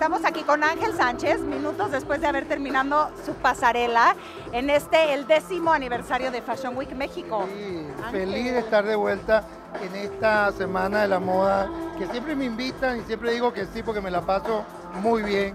Estamos aquí con Ángel Sánchez, minutos después de haber terminado su pasarela en el 10º aniversario de Fashion Week México. Sí, Ángel. feliz de estar de vuelta en esta semana de la moda, que siempre me invitan y siempre digo que sí porque me la paso muy bien.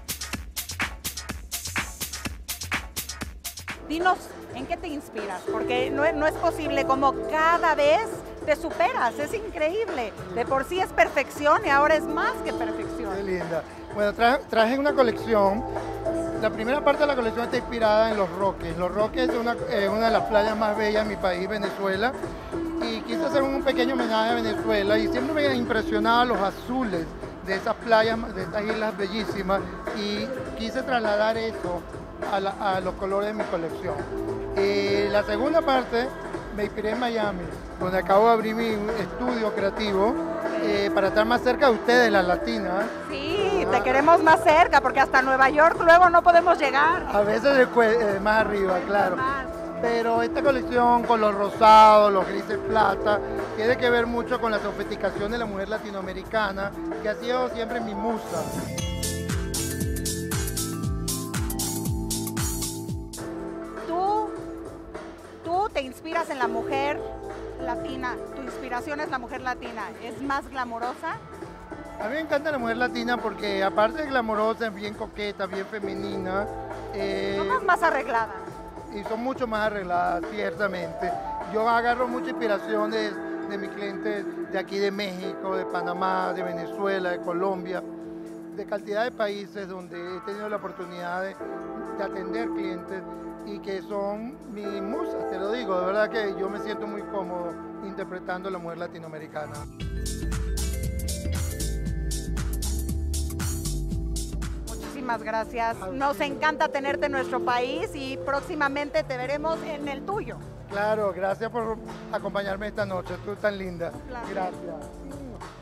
Dinos, ¿en qué te inspiras? Porque no es posible, como cada vez te superas, es increíble. De por sí es perfección y ahora es más que perfección. Qué linda. Bueno, traje una colección. La primera parte de la colección está inspirada en Los Roques. Los Roques es una de las playas más bellas de mi país, Venezuela. Y quise hacer un pequeño homenaje a Venezuela y siempre me impresionaba los azules de esas playas, de estas islas bellísimas, y quise trasladar eso a los colores de mi colección. La segunda parte me inspiré en Miami, donde acabo de abrir mi estudio creativo para estar más cerca de ustedes, las latinas. Sí, te queremos más cerca porque hasta Nueva York luego no podemos llegar. A veces más arriba, claro. Más. Pero esta colección con los rosados, los grises plata, tiene que ver mucho con la sofisticación de la mujer latinoamericana, que ha sido siempre mi musa. Tú te inspiras en la mujer latina, tu inspiración es la mujer latina, ¿es más glamorosa? A mí me encanta la mujer latina porque aparte de glamorosa, es bien coqueta, bien femenina. Somos más arregladas. Y son mucho más arregladas, ciertamente. Yo agarro mucha inspiración de mis clientes de aquí de México, de Panamá, de Venezuela, de Colombia, de cantidad de países donde he tenido la oportunidad de atender clientes y que son mis musas, te lo digo, de verdad que yo me siento muy cómodo interpretando la mujer latinoamericana. Muchísimas gracias. Nos encanta tenerte en nuestro país y próximamente te veremos en el tuyo. Claro, gracias por acompañarme esta noche, tú tan linda. Claro. Gracias.